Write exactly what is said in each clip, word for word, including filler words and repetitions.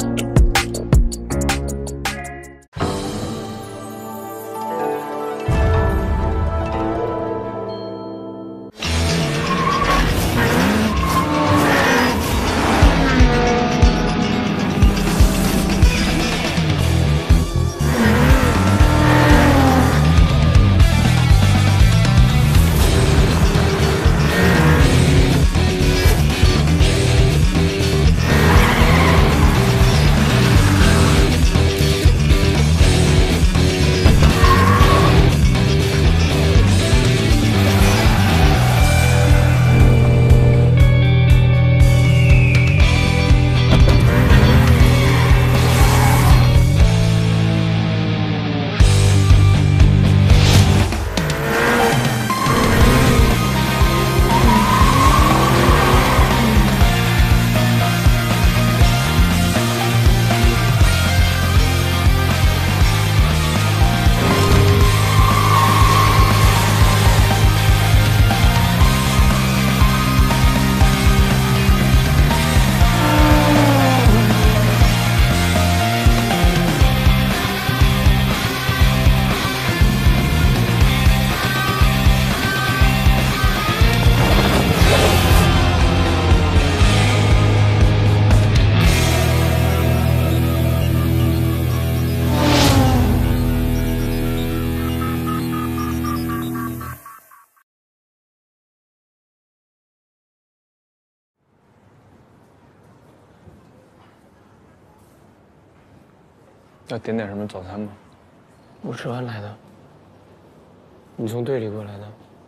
要点点什么早餐吗？ 我吃完来的。你从队里过来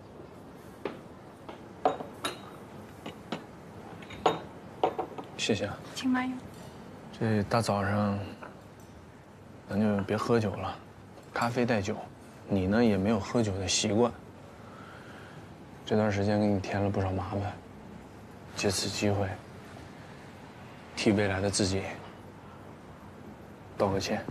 的。 谢谢啊。 请慢用。 这大早上，咱就别喝酒了，咖啡带酒。你呢也没有喝酒的习惯。这段时间给你添了不少麻烦，借此机会替未来的自己道个歉。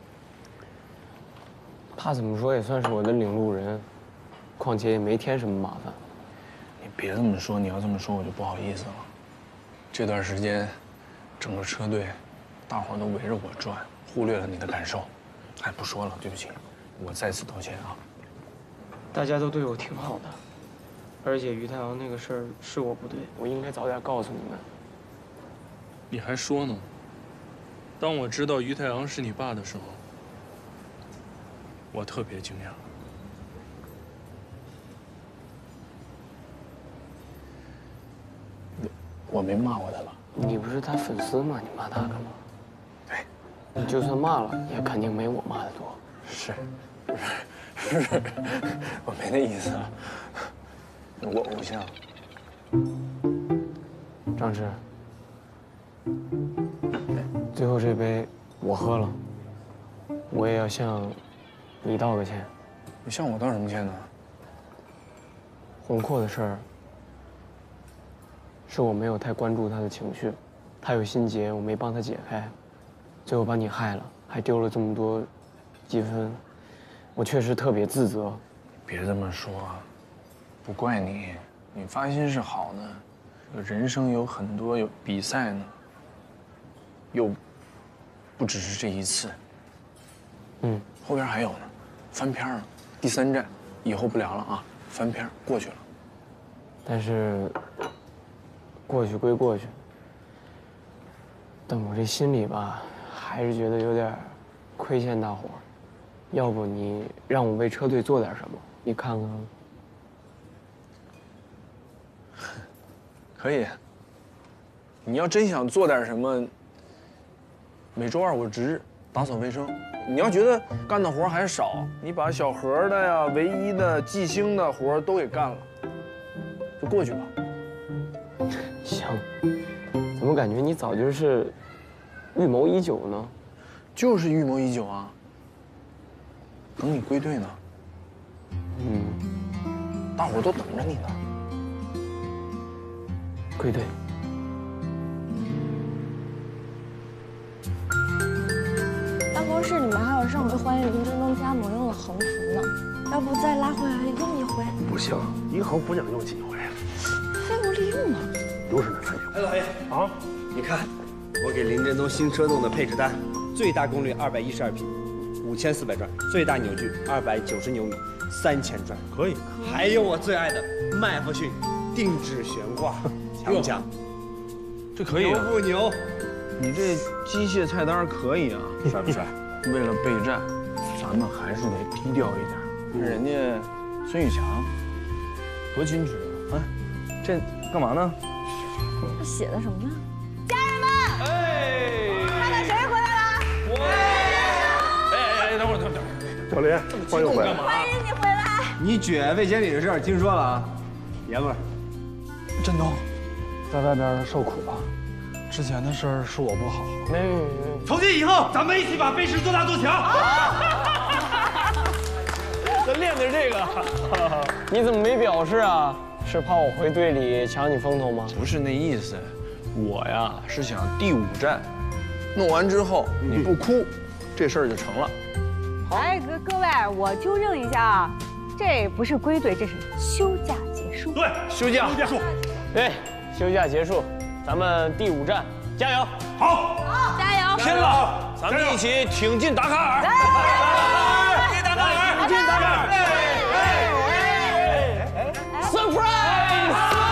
他怎么说也算是我的领路人，况且也没添什么麻烦。 你别这么说，你要这么说我就不好意思了。这段时间，整个车队，大伙儿都围着我转，忽略了你的感受。哎，不说了，对不起，我再次道歉啊。 大家都对我挺好的，而且于太阳那个事儿是我不对，我应该早点告诉你们。 你还说呢？当我知道于太阳是你爸的时候，我特别惊讶。 我我没骂过他吧？ 你不是他粉丝吗？你骂他干嘛？ 对， 你就算骂了，也肯定没我骂的多。 是，是，是，我没那意思啊。我偶像。 张弛，最后这杯我喝了，我也要向你道个歉。 你向我道什么歉呢？ 魂魄的事儿，是我没有太关注他的情绪，他有心结，我没帮他解开，最后把你害了，还丢了这么多积分，我确实特别自责。 别这么说，不怪你，你发心是好的。人生有很多有比赛呢，又不只是这一次。 嗯， 后边还有呢，翻篇了，第三站，以后不聊了啊，翻篇过去了。 但是过去归过去，但我这心里吧，还是觉得有点亏欠大伙儿。要不你让我为车队做点什么，你看看。 可以。你要真想做点什么，每周二我值日打扫卫生。你要觉得干的活还少，你把小何的呀、唯一的、季星的活都给干了，就过去吧。 行，怎么感觉你早就是预谋已久呢？ 就是预谋已久啊。等你归队呢。 嗯， 大伙都等着你呢。 归队。 办公室里面还有上回欢迎林振东加盟用的横幅呢，要不再拉回来用一回？ 不行，一个横幅讲用几回？ 废物利用嘛。 有什么废物？ 哎，老爷啊， 你看， 我给林振东新车弄的配置单，最大功率二百一十二匹，五千四百转，最大扭矩二百九十牛米，三千转， 可以。 还有我最爱的麦弗逊定制悬挂，强不强？ 这可以、啊。 牛不牛？ 你这机械菜单可以啊， 帅不帅？ 为了备战，咱们还是得低调一点。嗯、人家孙宇强多矜持啊！啊，这干嘛呢？ 这写的什么呢？ 家人们，哎，看到谁回来了？ 我。哎哎哎，等会儿，等会儿， 小林，欢迎回来！ 欢迎你回来！ 你卷魏经理的事儿听说了啊？爷们儿， 振东，在外边受苦了。之前的事儿是我不好。 没没没。 从今以后，咱们一起把飞驰做大做强。 咱练的这个，你怎么没表示啊？是怕我回队里抢你风头吗？ 不是那意思，我呀是想第五站弄完之后你不哭，这事儿就成了。 哎，各各位，我纠正一下啊，这不是归队，这是休假结束。 对， 休假结束。 对，休假结束，咱们第五站加油！ 好， 好，加油！ 拼了！咱们一起挺进达喀尔！ 挺进达喀尔！ 挺进达喀尔！ surprise！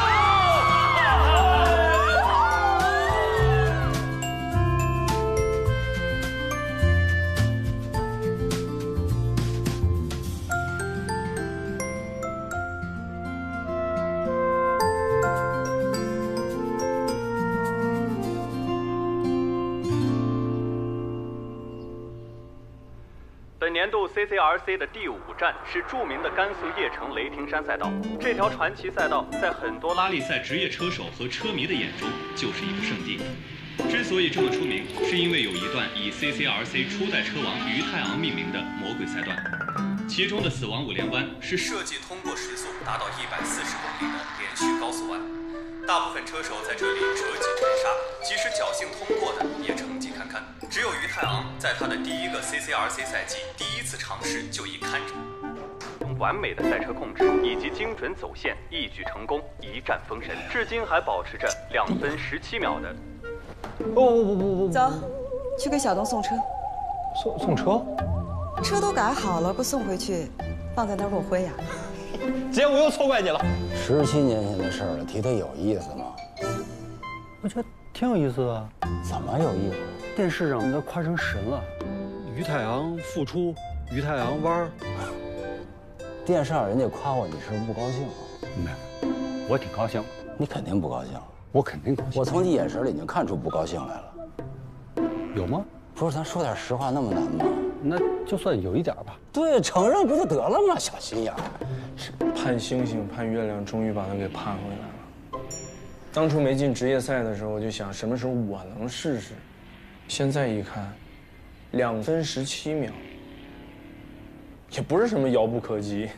本年度 C C R C 的第五站是著名的甘肃叶城雷霆山赛道。这条传奇赛道在很多拉力赛职业车手和车迷的眼中就是一个圣地。之所以这么出名，是因为有一段以 C C R C 初代车王于太昂命名的魔鬼赛段，其中的死亡五连弯是设计通过时速达到一百四十公里的连续高速弯。大部分车手在这里折戟沉沙，即使侥幸通过的也成绩堪堪。只有于太昂在他的第一个 C C R C 赛季第一次尝试就已堪着。完美的赛车控制以及精准走线，一举成功，一战封神，至今还保持着两分十七秒的。 不不不不不， 走，去给小东送车。 送送车？ 车都改好了，不送回去，放在那儿落灰呀？ 姐，我又错怪你了。 十七年前的事儿了，提它有意思吗？ 我觉得挺有意思的。 怎么有意思？ 电视上都夸成神了，于太昂复出，于太昂弯儿。 电视上人家夸我，你是不是不高兴？ 没，我挺高兴。 你肯定不高兴。 我肯定高兴。 我从你眼神里已经看出不高兴来了。 有吗？ 不是，咱说点实话那么难吗？ 那就算有一点吧。 对，承认不就得了吗？小心眼儿。 是盼星星盼月亮，终于把他给盼回来了。当初没进职业赛的时候，我就想什么时候我能试试。现在一看，两分十七秒，也不是什么遥不可及。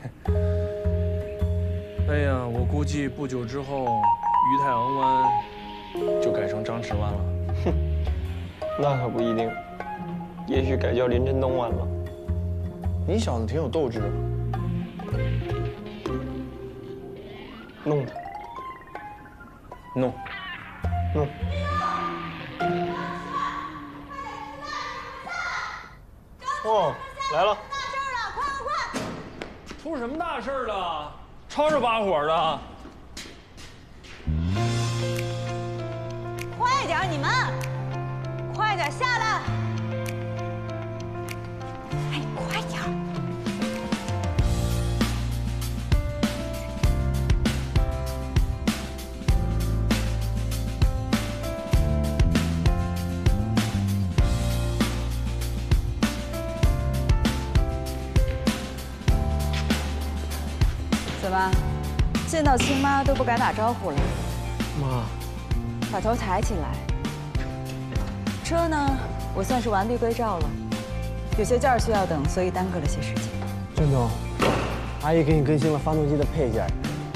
哎呀，我估计不久之后，于太昂湾就改成张弛湾了。 哼，那可不一定，也许改叫林振东湾了。 你小子挺有斗志啊！ 弄他， 弄， 弄。哦，来了！ 大事了，快快快！ 出什么大事了？吵着把火的。 快点，你们，快点下来！哎，快点！ 怎么，见到亲妈都不敢打招呼了？ 妈， 把头抬起来。车呢，我算是完璧归赵了。有些件儿需要等，所以耽搁了些时间。 振东，阿姨给你更新了发动机的配件，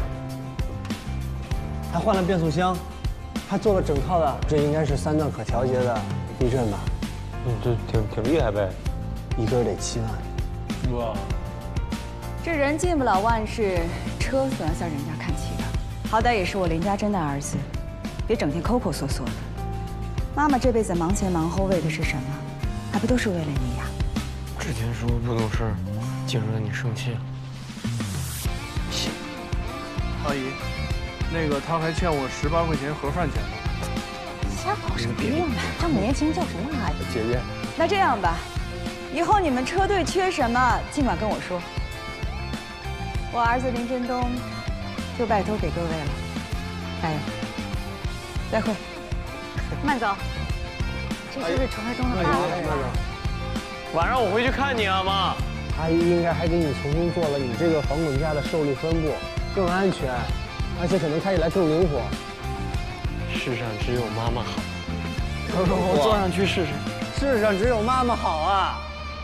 还换了变速箱，还做了整套的，这应该是三段可调节的避震吧？嗯，这挺挺厉害呗，一根得七万。 哥。 这人进不了万事，车总要向人家看齐的。好歹也是我林家珍的儿子，别整天抠抠缩缩的。 妈妈这辈子忙前忙后为的是什么？还不都是为了你呀？ 之前说不懂事，竟惹你生气了。行， 阿姨，那个他还欠我十八块钱盒饭钱呢。 瞎搞什么用啊？这么年轻叫什么阿姨？ 姐姐， 那这样吧，以后你们车队缺什么，尽管跟我说。我儿子林振东就拜托给各位了，加油！再会。 慢走，这就是传说中的大人。 晚上我回去看你啊，妈。 阿姨应该还给你重新做了你这个防滚架的受力分布，更安全，而且可能开起来更灵活。 世上只有妈妈好。我坐上去试试。 世上只有妈妈好啊！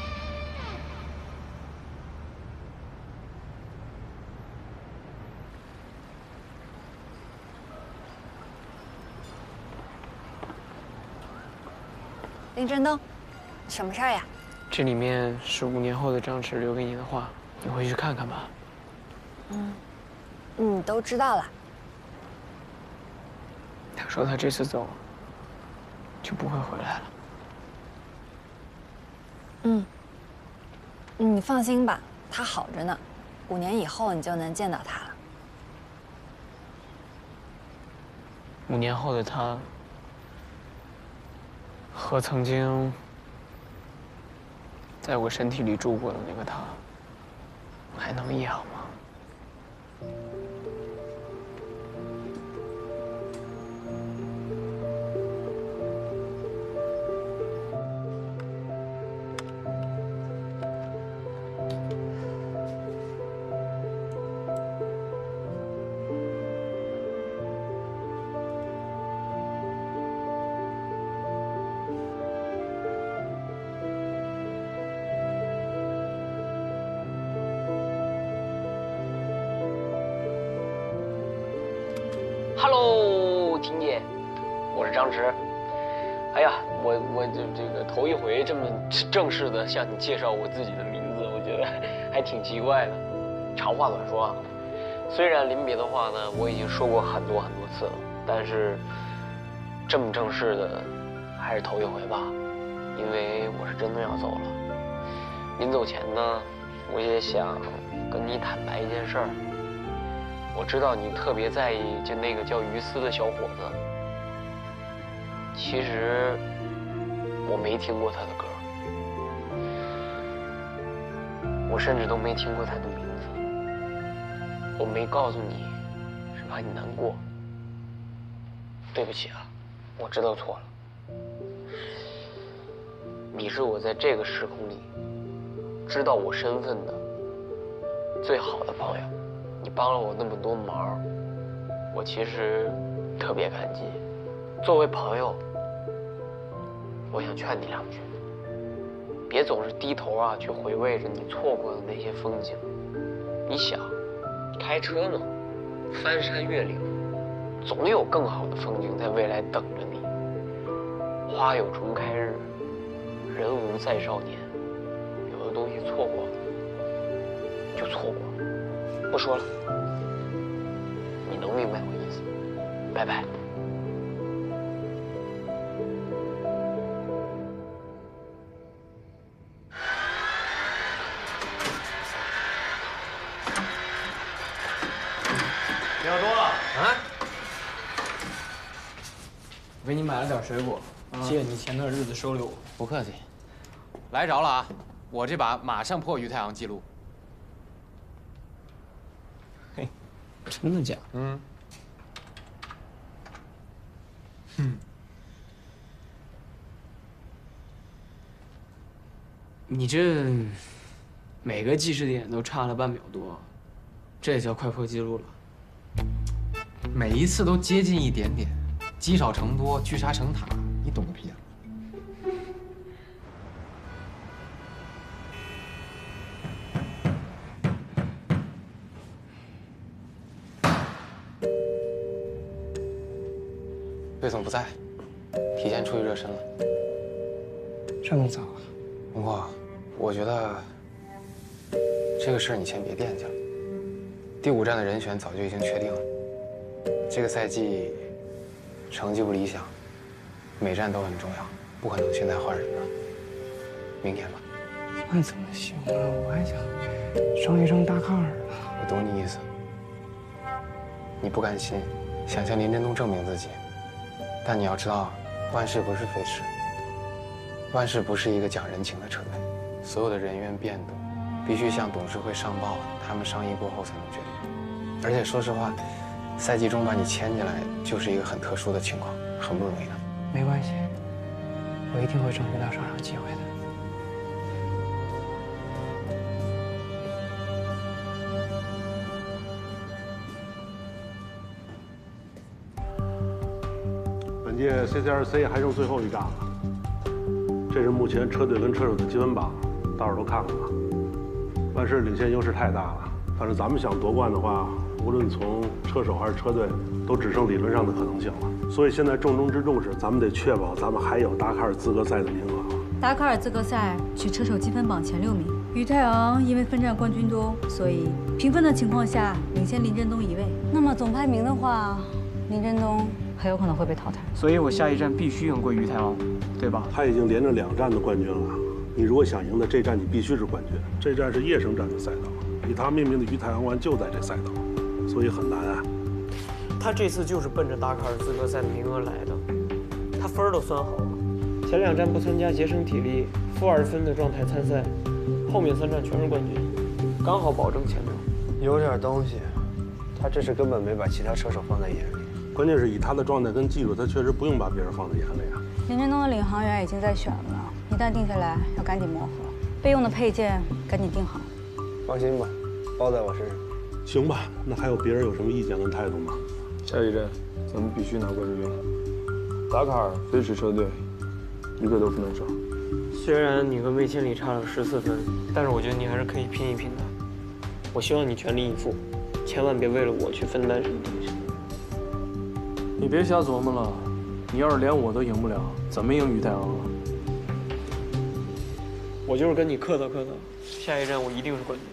林振东，什么事儿呀？ 这里面是五年后的张弛留给你的话，你回去看看吧。 嗯，你都知道了。 他说他这次走就不会回来了。 嗯，你放心吧，他好着呢，五年以后你就能见到他了。 五年后的他和曾经在我身体里住过的那个他还能一样吗？ Hello， 婷姐，我是张弛。哎呀，我我这这个头一回这么正式的向你介绍我自己的名字，我觉得还挺奇怪的。长话短说啊，虽然临别的话呢，我已经说过很多很多次了，但是这么正式的还是头一回吧，因为我是真的要走了。临走前呢，我也想跟你坦白一件事儿。我知道你特别在意就那个叫于斯的小伙子，其实我没听过他的歌，我甚至都没听过他的名字。我没告诉你，是怕你难过。对不起啊，我知道错了。你是我在这个时空里知道我身份的最好的朋友。你帮了我那么多忙，我其实特别感激。作为朋友，我想劝你两句，别总是低头啊去回味着你错过的那些风景。你想，开车呢，翻山越岭，总有更好的风景在未来等着你。花有重开日，人无再少年。有的东西错过了，就错过了。不说了，你能明白我意思。拜拜。 你好多了啊！我给你买了点水果，借你前段日子收留我。 不客气，来着了啊！我这把马上破于太阳记录。 真的假的？ 嗯。 哼。你这每个计时点都差了半秒多，这也叫快破纪录了。 每一次都接近一点点，积少成多，聚沙成塔，你懂个屁啊！魏总不在，提前出去热身了。 这么早啊？ 不过，我觉得这个事儿你先别惦记了。第五站的人选早就已经确定了。这个赛季成绩不理想， 每站都很重要，不可能现在换人的。明天吧。 那怎么行啊？我还想上一张大卡尔呢。 我懂你意思。你不甘心，想向林振东证明自己，但你要知道，万事不是飞驰，万事不是一个讲人情的车队，所有的人员变动，必须向董事会上报，他们商议过后才能决定。而且说实话，赛季中把你签进来就是一个很特殊的情况，很不容易的。 没关系，我一定会争取到上场机会的。 本届 C C R C 还剩最后一站了，这是目前车队跟车手的积分榜，到时候都看看吧。万事领先优势太大了，但是咱们想夺冠的话，无论从车手还是车队，都只剩理论上的可能性了。所以现在重中之重是，咱们得确保咱们还有达喀尔资格赛的名额。 达喀尔资格赛取车手积分榜前六名，于太昂因为分站冠军多，所以平分的情况下领先林振东一位。那么总排名的话，林振东很有可能会被淘汰。 所以我下一站必须赢过于太昂，对吧？ 他已经连着两站的冠军了，你如果想赢的这站，你必须是冠军。这站是夜生站的赛道，以他命名的于太昂湾就在这赛道，所以很难啊。 他这次就是奔着达喀尔资格赛的名额来的，他分儿都算好了，前两站不参加节省体力，负二分的状态参赛，后面三站全是冠军，刚好保证前六。 有点东西，他这是根本没把其他车手放在眼里。 关键是以他的状态跟技术，他确实不用把别人放在眼里啊。 林振东的领航员已经在选了，一旦定下来，要赶紧磨合，备用的配件赶紧定好。 放心吧，包在我身上。 行吧，那还有别人有什么意见跟态度吗？ 下一站，咱们必须拿冠军。达喀尔、飞驰车队，一个都不能少。 虽然你跟魏千里差了十四分，但是我觉得你还是可以拼一拼的。我希望你全力以赴，千万别为了我去分担什么东西。 你别瞎琢磨了，你要是连我都赢不了，怎么赢于太昂啊？ 我就是跟你客套客套，下一站我一定是冠军。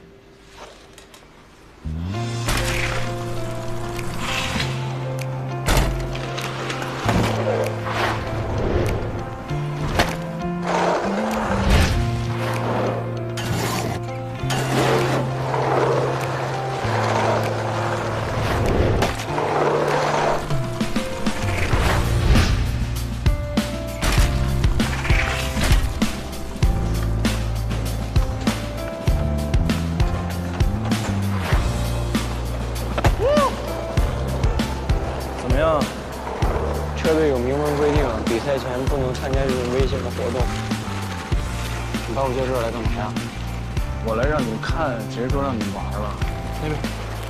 车队有明文规定，比赛前不能参加这种危险的活动。你把我叫这儿来干嘛呀？ 我来让你们看，谁说让你们玩了？ 那边。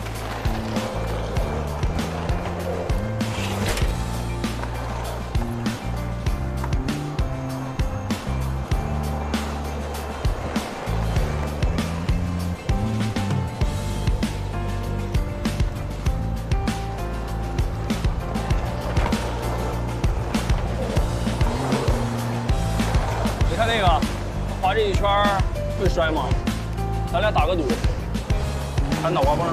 那个滑这一圈会摔吗？咱俩打个赌，还脑瓜崩呢。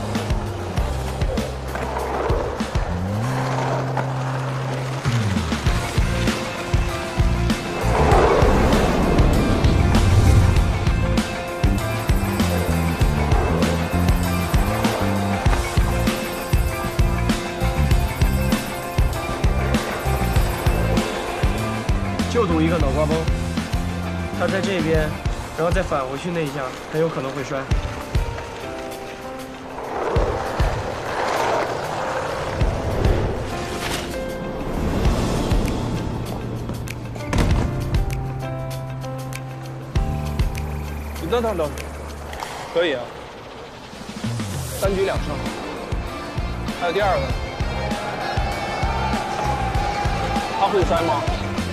就赌一个脑瓜崩。他在这边，然后再返回去那一下，很有可能会摔。 你这趟倒是可以啊，三局两胜。还有第二个，他会摔吗？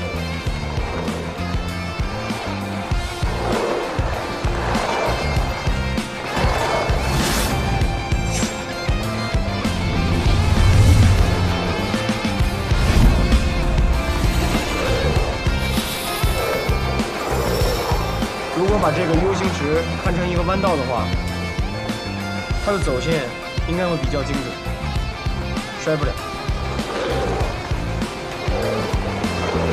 如果把这个 U 型池看成一个弯道的话，它的走线应该会比较精准，摔不了。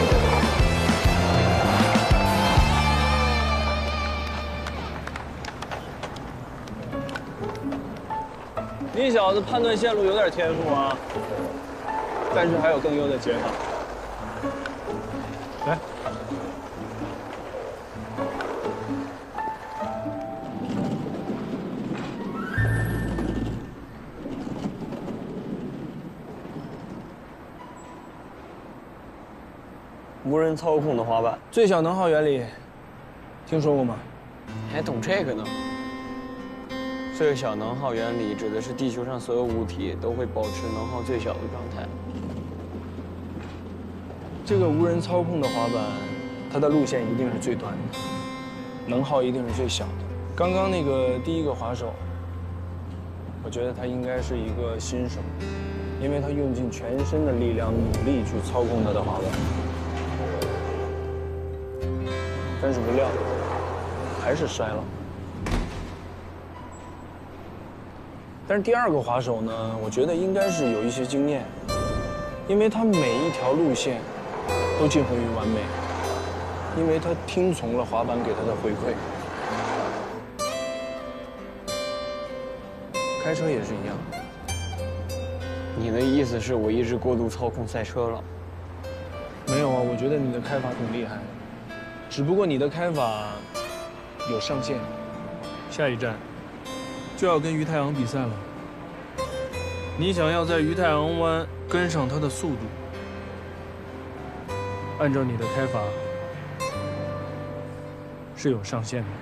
你小子判断线路有点天赋啊，但是还有更优的解法。来。 无人操控的滑板， 最小能耗原理，听说过吗？ 你还懂这个呢？最小能耗原理指的是地球上所有物体都会保持能耗最小的状态。 这个无人操控的滑板，它的路线一定是最短的，能耗一定是最小的。刚刚那个第一个滑手，我觉得他应该是一个新手，因为他用尽全身的力量努力去操控他的滑板。 但是不料，还是摔了。但是第二个滑手呢，我觉得应该是有一些经验，因为他每一条路线都近乎于完美，因为他听从了滑板给他的回馈。开车也是一样。 你的意思是我一直过度操控赛车了？ 没有啊，我觉得你的开法挺厉害的。 只不过你的开法有上限， 下一站就要跟于太阳比赛了。你想要在于太阳湾跟上他的速度，按照你的开法是有上限的。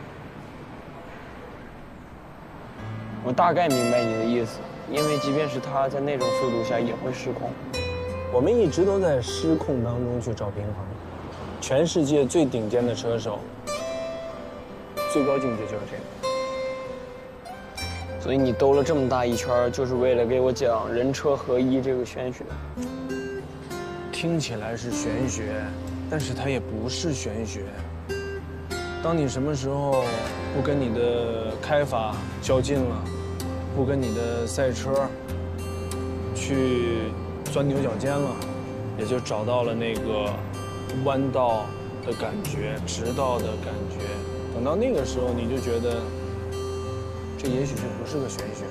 我大概明白你的意思，因为即便是他在那种速度下也会失控。 我们一直都在失控当中去找平衡。 全世界最顶尖的车手，最高境界就是这个。 所以你兜了这么大一圈，就是为了给我讲人车合一这个玄学。 听起来是玄学，但是它也不是玄学。当你什么时候不跟你的开法较劲了，不跟你的赛车去钻牛角尖了，也就找到了那个。 弯道的感觉，直道的感觉，等到那个时候，你就觉得这也许就不是个玄学。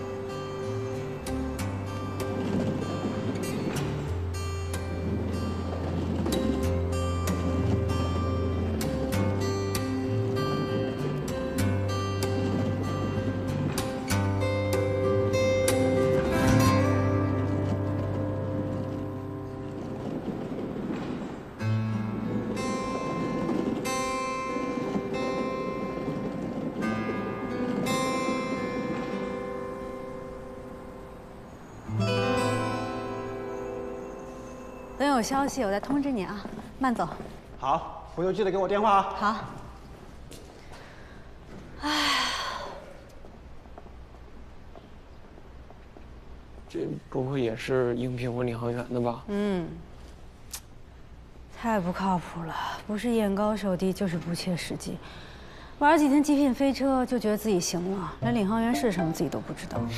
等有消息，我再通知你啊。慢走。 好，回头记得给我电话啊。 好。唉， 这不会也是应聘我领航员的吧？ 嗯，太不靠谱了，不是眼高手低，就是不切实际。玩几天极品飞车就觉得自己行了，连领航员是什么自己都不知道。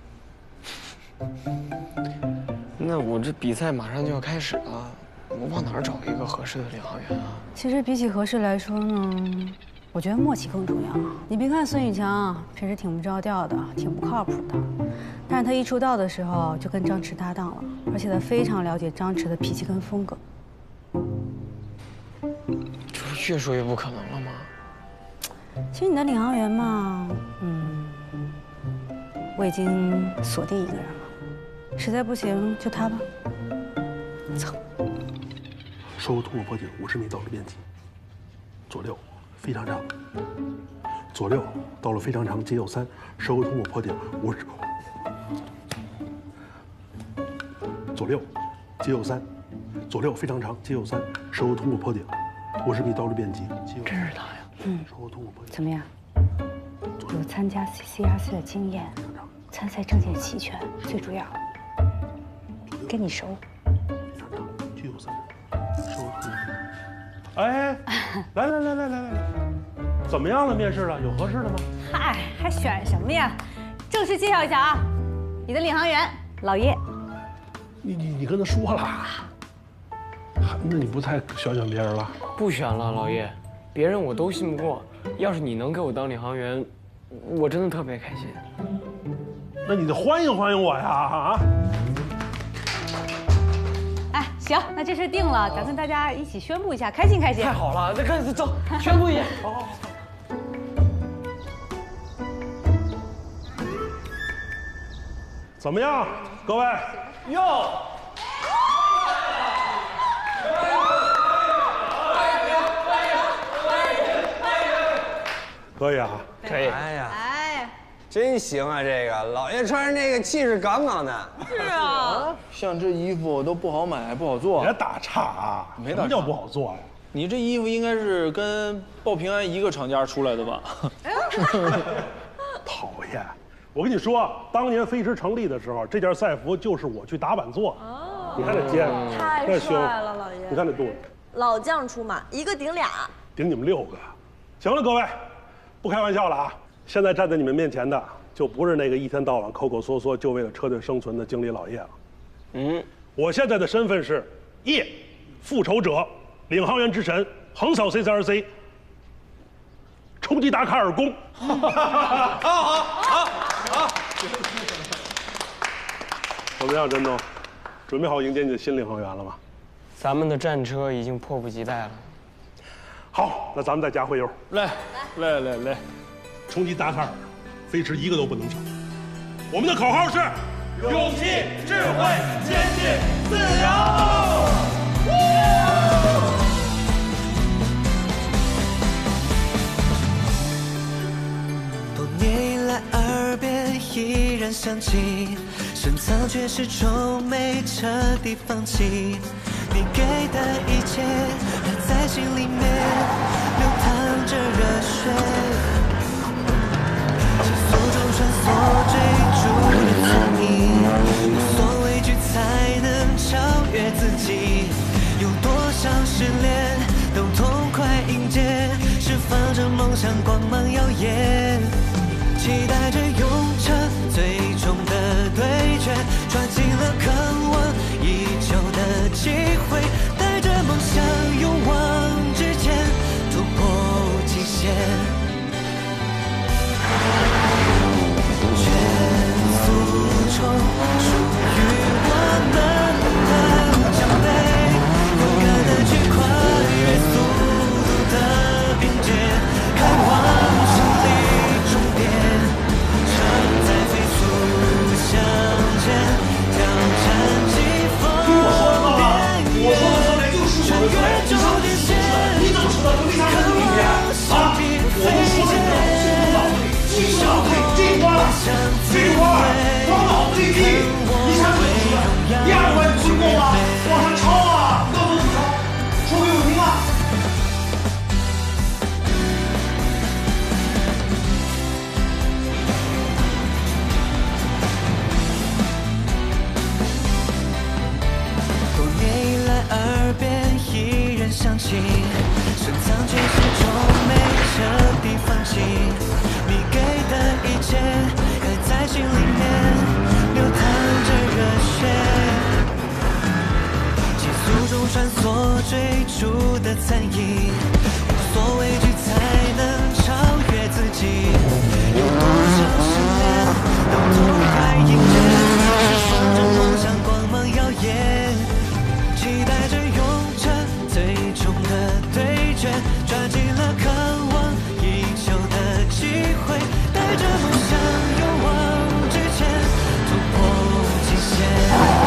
那我这比赛马上就要开始了，我往哪儿找一个合适的领航员啊？ 其实比起合适来说呢，我觉得默契更重要。你别看孙宇强平时挺不着调的，挺不靠谱的，但是他一出道的时候就跟张弛搭档了，而且他非常了解张弛的脾气跟风格。 这不是越说越不可能了吗？ 其实你的领航员嘛，嗯，我已经锁定一个人了。 实在不行就他吧。走。 收通过坡顶五十米到了边际，左六，非常长。左六到了非常长，接右三，收通过坡顶五十。左六，接右三，左六非常长，接右三，收通过坡顶五十米到了边际。 真是他呀。嗯。收通过坡顶。怎么样？有参加 C C R C 的经验，参赛证件齐全，最主要。 跟你熟， 哎，来来来来来来，怎么样了？面试了，有合适的吗？ 嗨，还选什么呀？正式介绍一下啊，你的领航员老叶。 你你你跟他说了，那你不太选选别人了？ 不选了，老叶，别人我都信不过。要是你能给我当领航员，我真的特别开心。 那你得欢迎欢迎我呀啊！ 哎，行，那这事定了，咱跟大家一起宣布一下，开心开心。 太好了，那赶紧走，宣布一下。好好好。 怎么样，各位？ 哟。 可以啊， 可以。 哎呀，哎，真行啊！这个老爷穿上这个气势杠杠的。 是啊， 像这衣服都不好买，不好做。 别打岔啊！ 没打岔。 什么叫不好做呀？ 你这衣服应该是跟报平安一个厂家出来的吧？ 讨厌！我跟你说，当年飞驰成立的时候，这件赛服就是我去打板做。哦。你看这肩， 太帅了，老爷。 你看这肚子。 老将出马，一个顶俩。 顶你们六个。行了，各位。 不开玩笑了啊！现在站在你们面前的，就不是那个一天到晚抠抠缩缩就为了车队生存的经理老叶了。嗯，我现在的身份是叶，复仇者，领航员之神，横扫 C C R C， 冲击达喀尔宫。好好好好。怎么样，振东？准备好迎接你的新领航员了吗？ 咱们的战车已经迫不及待了。 好，那咱们再加回油。 来，来来来， 冲击达喀尔，飞驰一个都不能少。我们的口号是： 勇气、智慧、坚定、自由。 多年以来，耳边依然响起，深藏却始终没彻底放弃。 你给的一切还在心里面流淌着热血，急速中穿梭追逐的残影，无所畏惧才能超越自己。有多少失恋都痛快迎接，释放着梦想光芒耀眼，期待着勇者最终的对决，抓紧了渴望已久的机会，带着梦想勇往直前，突破极限，全速冲，属于我们的奖杯，勇敢的去跨越速度的边界，开往胜利终点，车在飞速向前，挑战疾风边缘，穿越终点线，渴望生命飞溅，小飞花，飞花，装得好不立体，一下就死了。第二关成功了，往上超啊，高速超，说给我听啊！ 耳边依然响起，深藏却始终没彻底放弃。你给的一切还在心里面流淌着热血，急速中穿梭追逐的残影，无所畏惧才能超越自己。有多少失恋都痛快迎接，释放着梦想光芒耀眼。 期待着勇者最终的对决，抓紧了渴望已久的机会，带着梦想勇往直前，突破极限。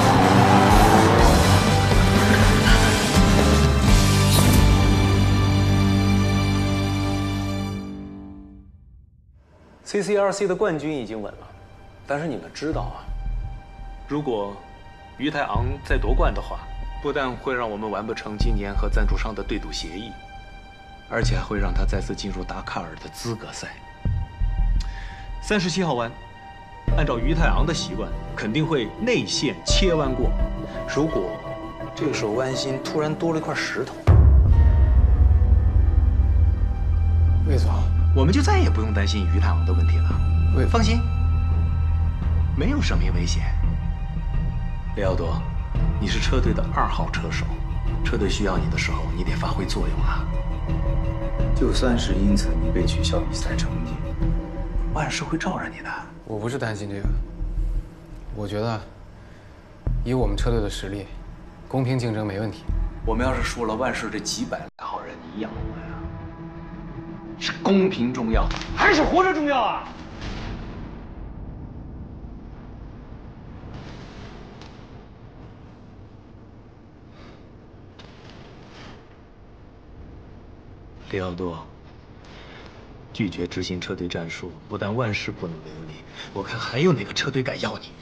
C C R C 的冠军已经稳了，但是你们知道啊，如果于太昂再夺冠的话。 不但会让我们完不成今年和赞助商的对赌协议，而且还会让他再次进入达喀尔的资格赛。三十七号弯，按照于太昂的习惯，肯定会内线切弯过。如果这个时候弯心突然多了一块石头，魏总，我们就再也不用担心于太昂的问题了。魏，放心，没有生命危险。李奥多。 你是车队的二号车手，车队需要你的时候，你得发挥作用啊。 就算是因此你被取消比赛成绩， 万事会罩着你的。 我不是担心这个， 我觉得，以我们车队的实力，公平竞争没问题。 我们要是输了，万事这几百来号人，你养活呀？是公平重要， 还是活着重要啊？ 李奥多，拒绝执行车队战术，不但万事不能留你，我看还有哪个车队敢要你？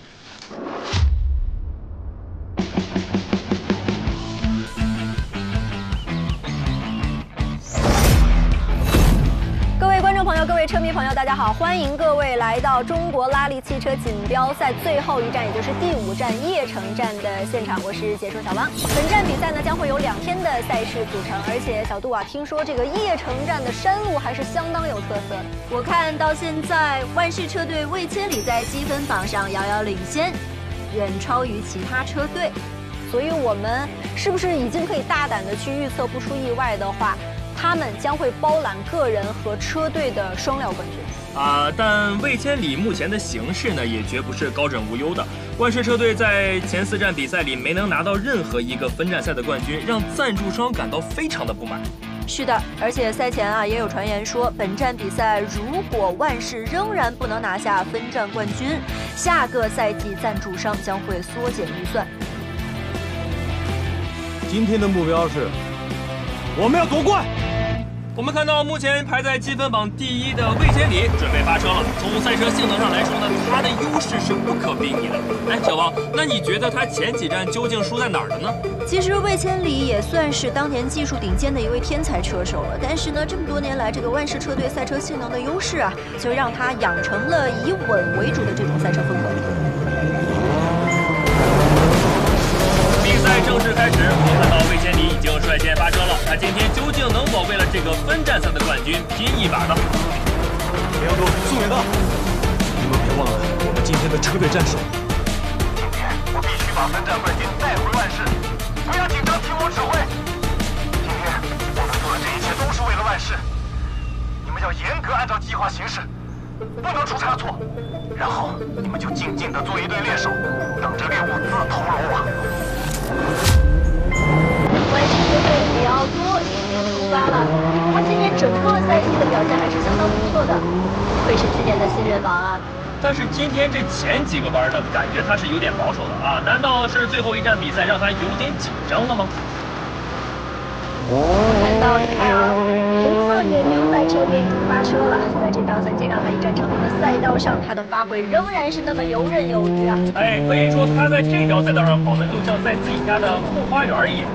各位观众朋友，各位车迷朋友，大家好！欢迎各位来到中国拉力汽车锦标赛最后一站，也就是第五站叶城站的现场。我是解说小王。本站比赛呢将会有两天的赛事组成，而且小杜啊，听说这个叶城站的山路还是相当有特色的。我看到现在万事车队魏千里在积分榜上遥遥领先，远超于其他车队，所以我们是不是已经可以大胆的去预测，不出意外的话，他们将会包揽个人和车队的双料冠军啊！但魏千里目前的形势呢，也绝不是高枕无忧的。万事车队在前四站比赛里没能拿到任何一个分站赛的冠军，让赞助商感到非常的不满。 是的，而且赛前啊也有传言说，本站比赛如果万事仍然不能拿下分站冠军，下个赛季赞助商将会缩减预算。 今天的目标是，我们要夺冠。 我们看到目前排在积分榜第一的魏千里准备发车了。从赛车性能上来说呢，他的优势是不可比拟的。哎，小王，那你觉得他前几站究竟输在哪儿了呢？ 其实魏千里也算是当年技术顶尖的一位天才车手了，但是呢，这么多年来这个万事车队赛车性能的优势啊，就让他养成了以稳为主的这种赛车风格。 比赛正式开始，我们看到魏千里已经率先发车了。他今天究竟能否为了这个分站赛的冠军拼一把呢？ 李奥多、宋远道，你们别忘了我们今天的车队战术。 今天我必须把分站冠军带回万事，不要紧张，听我指挥。今天我们做的这一切都是为了万事，你们要严格按照计划行事，不能出差错。然后你们就静静地做一队猎手，等着猎物自投罗网。 万事车队李奥多今天出发了，他今年整个赛季的表现还是相当不错的，不愧是今年的新人王啊。 但是今天这前几个弯呢，感觉他是有点保守的啊，难道是最后一站比赛让他有点紧张了吗？ 看到太阳红色野牛赛车队出发车了，在这道在这样的一战场的赛道上，他的发挥仍然是那么游刃有余啊！ 哎，可以说他在这条赛道上跑的就像在自己家的后花园一样。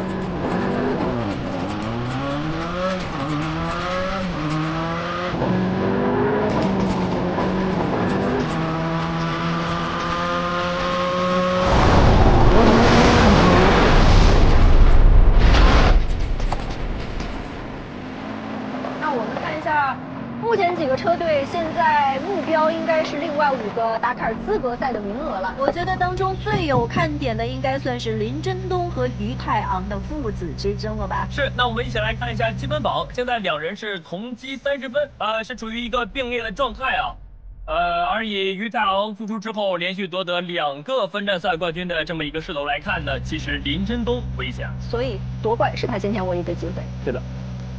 目前几个车队现在目标应该是另外五个达喀尔资格赛的名额了。我觉得当中最有看点的应该算是林真东和于太昂的父子之争了吧？ 是，那我们一起来看一下积分榜，现在两人是同积三十分，呃，是处于一个并列的状态啊。呃，而以于太昂复出之后连续夺得两个分站赛冠军的这么一个势头来看呢，其实林真东危险， 所以夺冠是他今天唯一的机会。 对的。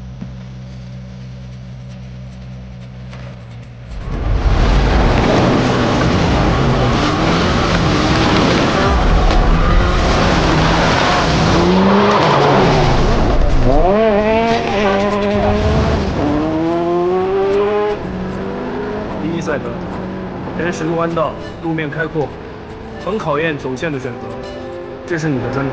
赛道，前十个弯道路面开阔，很考验走线的选择，这是你的专长。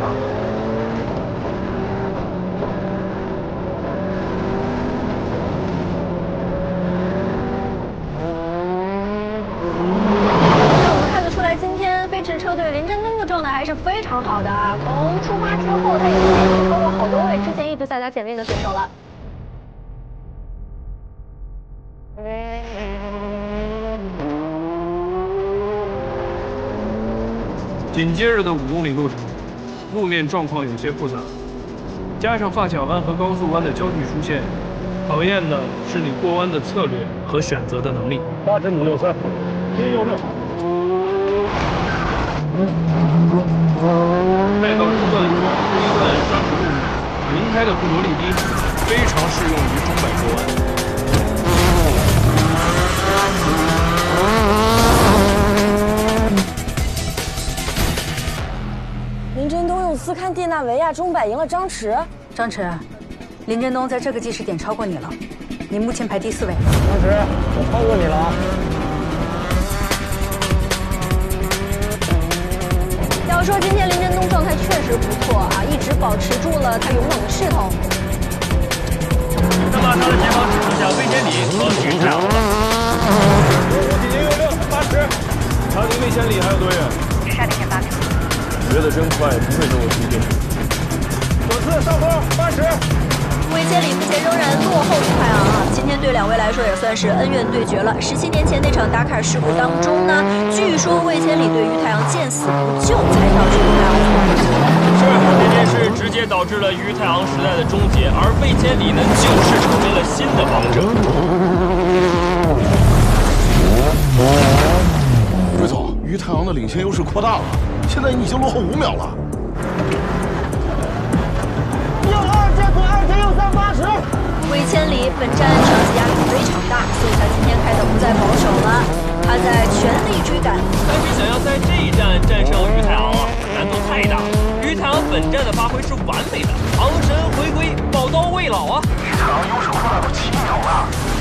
我们看得出来，今天飞驰车队林真东的状态还是非常好的啊！从出发之后，他已经连续超过好多位之前一直在他前面的选手了。 紧接着的五公里路程，路面状况有些复杂，加上发卡弯和高速弯的交替出现，考验的是你过弯的策略和选择的能力。 八点五六三，一右六。 再到初段、第一段双手路轮开的不着力低，非常适用于中摆过弯。 林真东用斯堪的纳维亚钟摆赢了张弛。 张弛，林真东在这个计时点超过你了，你目前排第四位。 张弛，我超过你了啊！ 要说今天林真东状态确实不错啊，一直保持住了他勇猛的势头。 那么他的前方只剩下魏千里和于太阳了。 五几年右六八十，长离魏千里还有多远？ 只差零点八秒。 觉得真快，不愧是我徒弟。左四上坡八十。 魏千里目前仍然落后于太阳啊，今天对两位来说也算是恩怨对决了。十七年前那场达喀尔事故当中呢，据说魏千里对于太阳见死不救，才导致于太阳错过。 是这件事直接导致了于太阳时代的终结，而魏千里呢，就是成为了新的王者。 魏总，于太阳的领先优势扩大了。 现在你已经落后五秒了。 右二接左二接右三八十。 魏千里本站长期压力非常大，所以他今天开的不再保守了，他在全力追赶。 但是想要在这一站战胜于太阳啊，难度太大了。于太阳本站的发挥是完美的，昂神回归，宝刀未老啊！ 于太阳优势扩大到七秒了。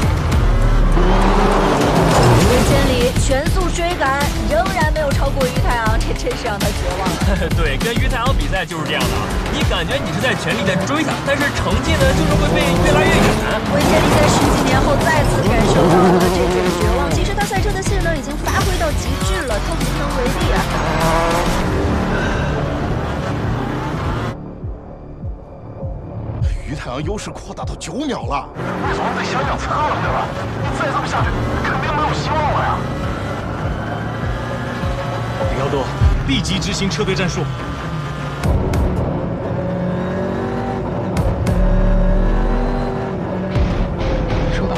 魏千里全速追赶，仍然没有超过于太阳，这真是让他绝望了。 对，跟于太阳比赛就是这样的啊，你感觉你是在全力的追他，但是成绩呢，就是会被越拉越远。 魏千里在十几年后再次感受到了这种绝望。其实他赛车的性能已经发挥到极致了，他无能为力啊。 于太阳优势扩大到九秒了。 魏总，你得想想策略了，你再这么下去，肯定没有希望了呀。 李耀多，立即执行车队战术。 收到。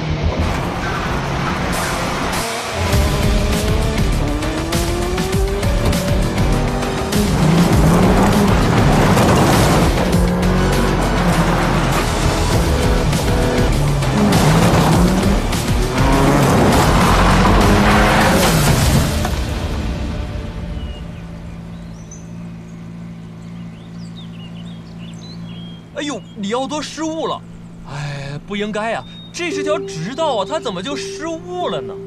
里奥多失误了，哎，不应该啊！这是条直道啊，他怎么就失误了呢？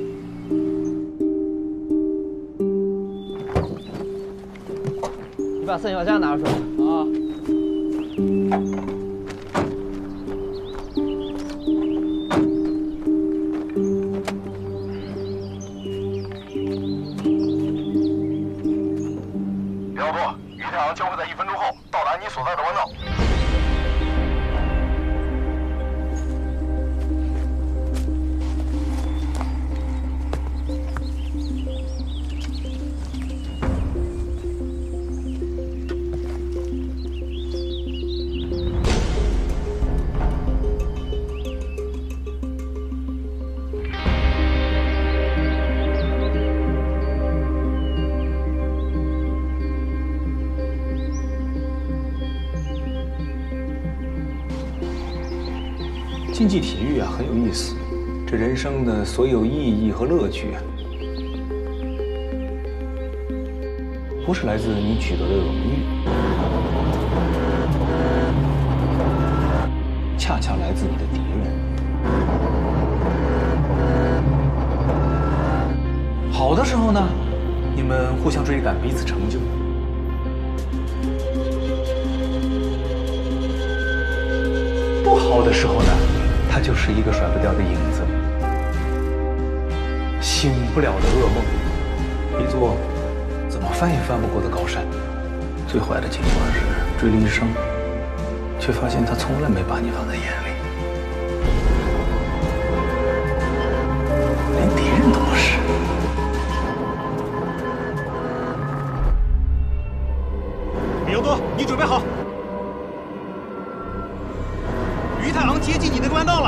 你把三脚架拿出来啊！ 里奥多，于太阳将会在一分钟后到达你所在的弯道。 竞技体育啊，很有意思。这人生的所有意义和乐趣啊，不是来自你取得的荣誉，恰恰来自你的敌人。好的时候呢，你们互相追赶，彼此成就。 不好的时候呢，它就是一个甩不掉的影子，醒不了的噩梦，一座怎么翻也翻不过的高山。最坏的情况是追了一生，却发现他从来没把你放在眼里，连敌人都不是。 李尤多，你准备好。 于太郎接近你的弯道了。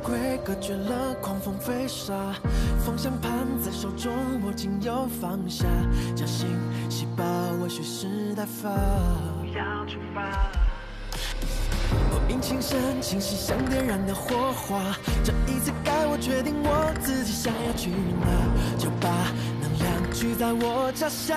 盔隔绝了狂风飞沙，方向盘在手中，我仅有放下，将信息把我蓄势待发。要出发。哦，引擎声清晰像点燃的火花，这一次该我决定我自己想要去哪，就把能量聚在我脚下。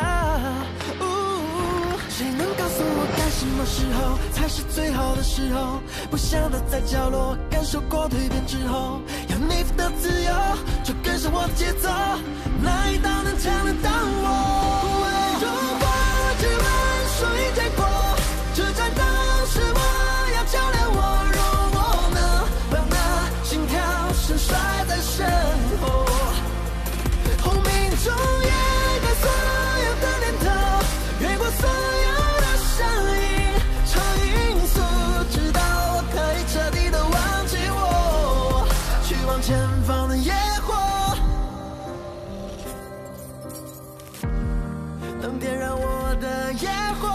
谁能告诉我该什么时候才是最好的时候？不想待在角落，感受过蜕变之后，要你付的自由，就跟上我的节奏，哪一道能抢得到我？如果只问输赢结果，这战斗是我要较量我，如我能把那心跳声甩在身后，后命中掩盖所有的念头，越过所有的声音，超音速，直到我可以彻底的忘记我，去往前方的野火，能点燃我的野火。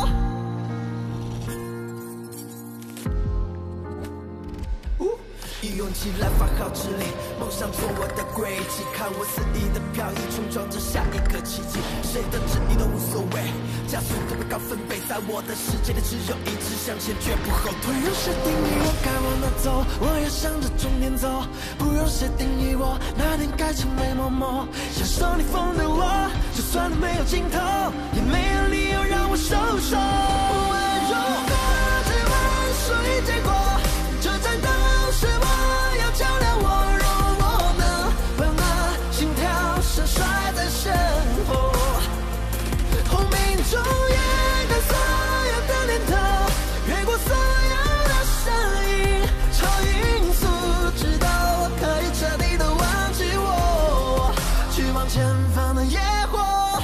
以勇气来发号施令，梦想做我的轨迹，看我肆意的飘逸，冲撞着下一个奇迹，谁的旨意都无所谓，加速度高分贝，在我的世界里只有一直向前，绝不后退。不用谁定义我该往哪走，我要向着终点走，不用谁定义我哪天该成为某某，享受逆风的我，就算没有尽头，也没有理由让我收手。如果只问输赢结果，这战斗是我要较量我，如我能把那心跳声甩在身后，后命中掩盖所有的念头，越过所有的声音，超音速，直到我可以彻底的忘记我，去往前方的野火。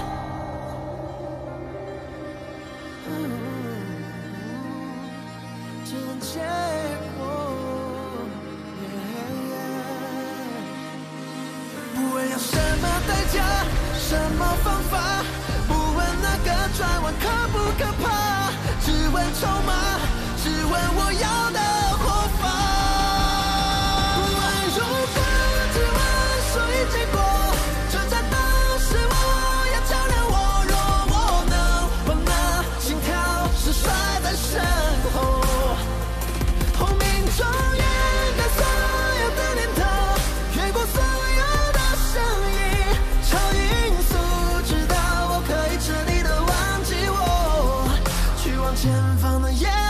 只问结果，不问要什么代价，什么方法，不问那个转弯可不可怕，只问筹码，只问我要的活法。如果只问输赢结果，这战斗是我要较量我，若我能把那心跳声甩在身后，后命中掩盖所有的念头，越过所有的声音，超音速，直到我可以彻底的忘记我，去往前方的野